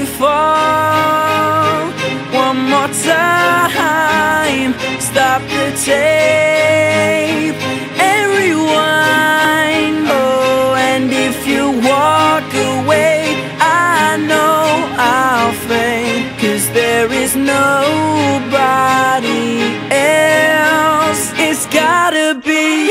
fall one more time. Stop the tape and rewind. Oh, and if you walk away, I know I'll fade, 'cause there is nobody else. It's gotta be